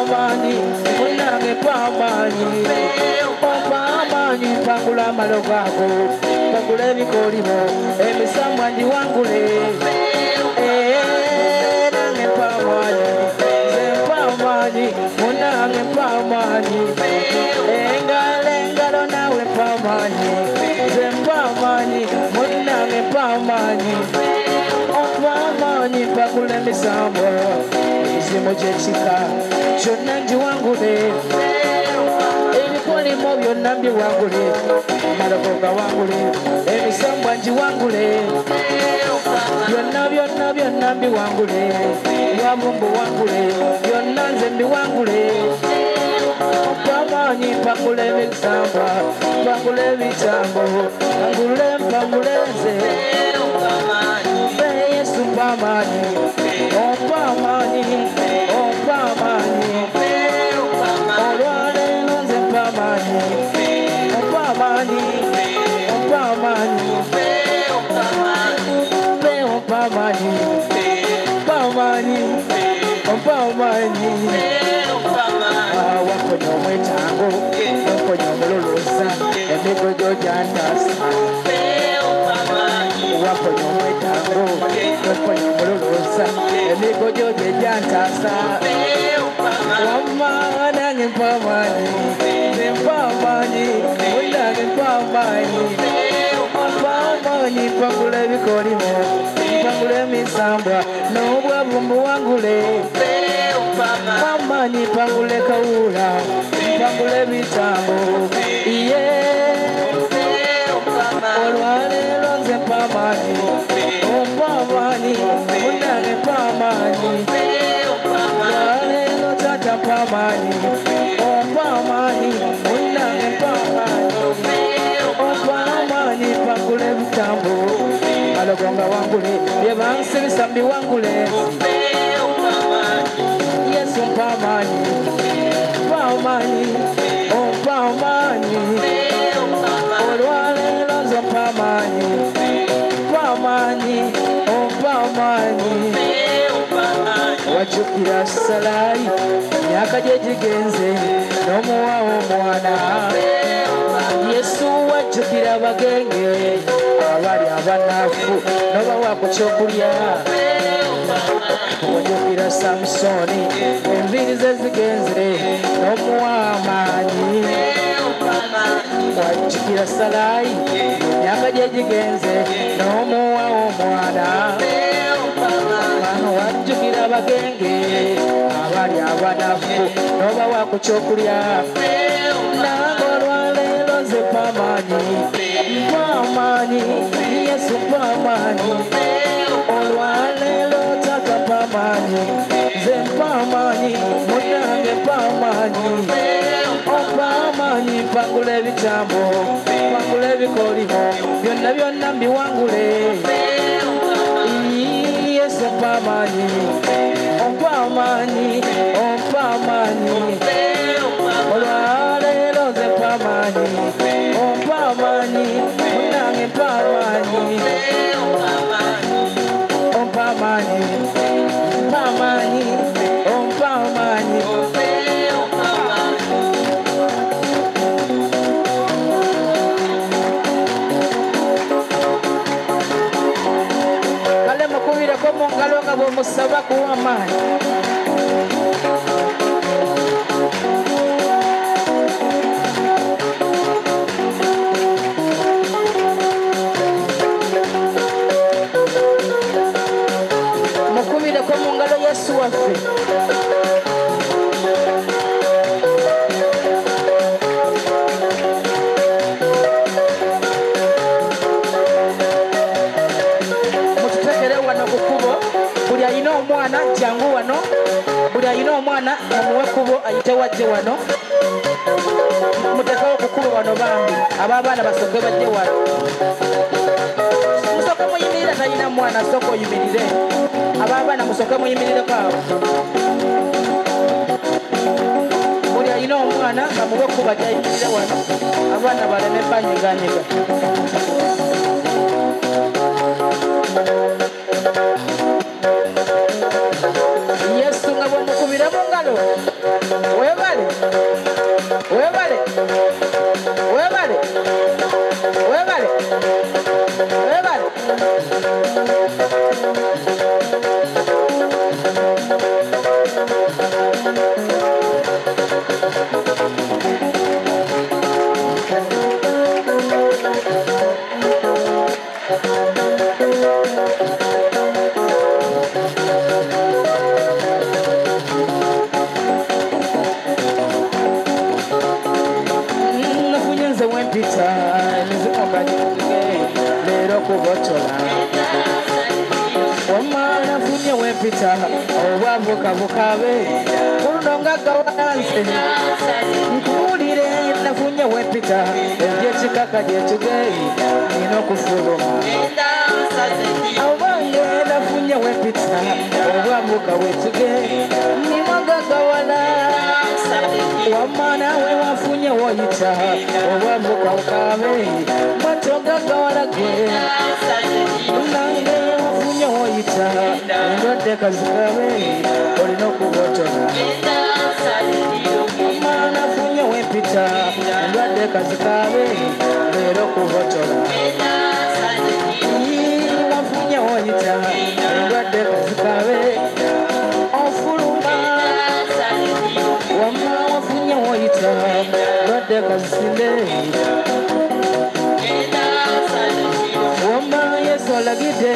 Pamani, munange pamani, pamani, pangula malogako, pangule mikolimo, emisamwa ndi wangule, nange pamani, pamani, munange pamani, engalo nawe pamani, pamani, munange pamani, pamani, pangule misamwa. Izimo jechika chonanji wangule ebikoli mobyo nambi wangule malogoga wangule ebisambwa nji wangule byonna nambi wangule wabumbu wangule byonna nze mbi wangule pamanyi pangule ebisambwa pangule ebitambo pangule nze Yesu pamanyi Pamani, Pamani, olwaleero nze Pamani, Pamani, Pamani, Pamani, Pamani, Pamani, wakonya omwetango, wakonya omululuuza, emigojo gyandasa. Wakonya omwetango, wakonya omululuuza, emigojo gye gyantasa. Wamma nange mpamani, mpamani, munange mpamani, mpamani, mpangula ebikolimo, mpangula emisambwa, n'obwavumbu wangule. Pamani, mpangula ekawula, mpangula ebitambo, olwaleero nze pamani, pamani, munange pamani, olwaleero tata pamani, pamani, munange pamani, pamani, pangula ebitambo, malogonga wangule, bye bansibisa mbi wangule, Yesu pamani, pamani, pamani, olwaleero nze pamani, pamani, pamani, wajjukira salayi myaka gye gigenze n'omuwawo omwana Yesu wajjukira abagenge abali abanafu n'obawaako kyokulya wajjukira Samusoni enviiri ze zigenze n'omuwa amaanyi wajjukira salayi myaka gye gigenze n'omuwa omwana wajjukira abagenge abali abanafu n'obawaako kyokulya nange olwaleero nze pamani, pamani, Yesu pamani, olwaleero taka pamani, nze pamani, munange pamani, pamani, pangula ebitambo, pangula ebikolimo, byonna mbiwangule. Yesu pamani, pamani, pamani, olwaleero nze pamani, pamani, munange pamani, pamani, pamani, pamani. Como ngalo nga bw'omusaba kuwa amaanyi mukubireko mu ngalo Yesu waffe omwana jangu wano buli ayina omwana omuwe kubo ayite wajje wano mutekawo okukuba wano bambi ababaana basooke bajje wano musooke muyimirire talina mwana asooka oyimirire ababaana musooke muyimirireko awo buli ayina omwana nga muwe kuba ajje ayimirire wano abaana baleme banyeganyega Yesu nga bw'omukubira mu ngalo webale webale webale webale webale Owavukavukabe kulunonga gawananse nkuwulire nafunye wepita ebyekikaka gyetugeyi nina okufuluma abange nafunye wepita obwavuka wetugeyi nimoga gawala wamana we wafunye woyita obwavukavukabe matoga gawala gwe nange wafunye woyita endwadde kazikabe olina okubotona omwana afunye wempita endwadde kazikabe leero okubotona wafunye woyita endwadde kazikabe ofuluma wamma wafunye woyita endwadde kazisinde wamma yesu olagidde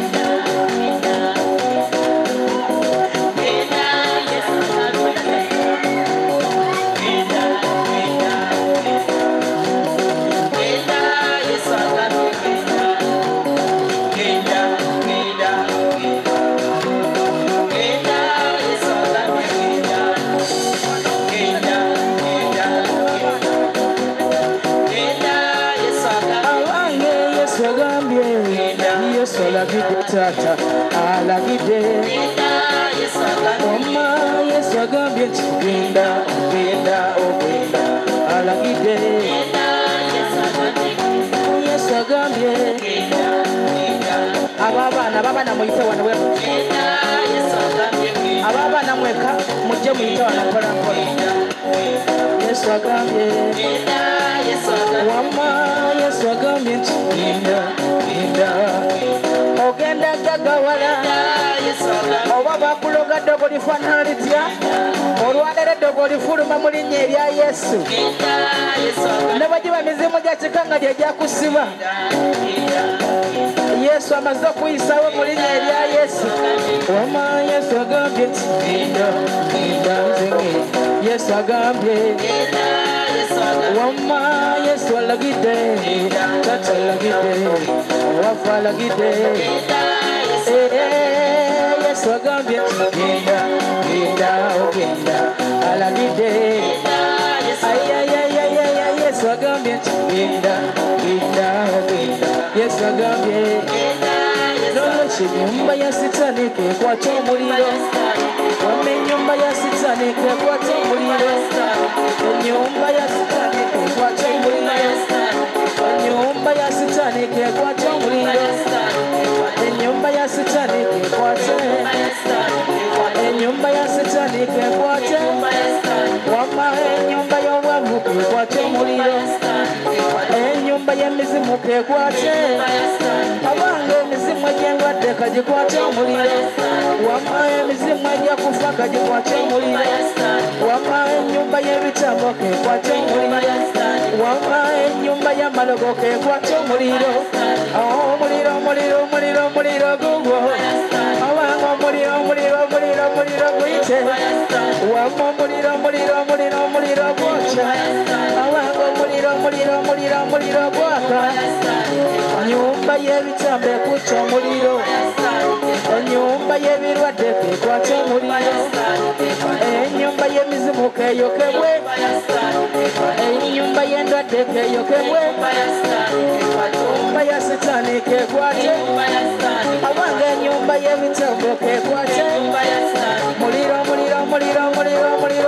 Tata alagide Oma Yesu agambye nti genda ogenda alagide Yesu agambye ababana muyite wano wewe ababana mweka mujje muyite wano mpola Yesu agambye Oma Yesu agambye nti genda ogenda gagawala oba bakuloga ddogo lifaanana litya olwalero eddogo lifuluma mu linnya erya Yesu ne bagiba mizimu gya kikanga gye gyakusiba Yesu amaze okuyisawo mu linnya erya Yesu wama Yesu agambye nti genda nzenge Yesu agambye wama Yesu alagidde tata alagidde wafa alagidde Yesu agambye genda ogenda alagidde Yesu agambye genda ogenda Yesu agambye noloki ennyumba ya Sitaani ekwata omuliro wamma ennyumba ya Sitaani ekwata omuliro ennyumba ya Sitaani ekwata omuliro ennyumba ya Sitaani ekwata omuliro ennyumba ya Sitaani ekwata ennyumba ya Sitaani ekwata wamma ennyumba y'obwavu ekwata omuliro ennyumba y'emizimu ekwata abange emizimu egy'endwadde kagikwata omuliro wamma emizimu egy'akufa kagikwata omuliro wamma ennyumba y'ebitambo ekwata omuliro wamma ennyumba y'amalogo ekwata omuliro omuliro gugwo abanga omuliro guyite wamma omuliro gwokya abanga omuliro gwaka ennyumba y'ebitambo ekutta omuliro ennyumba y'ebirwadde ekwata omuliro ennyumba y'emizimu keyokebwe ennyumba y'endwadde keyokebwe ennyumba ya Sitaani kekwate abanga ennyumba y'ebitambo kekwate muliro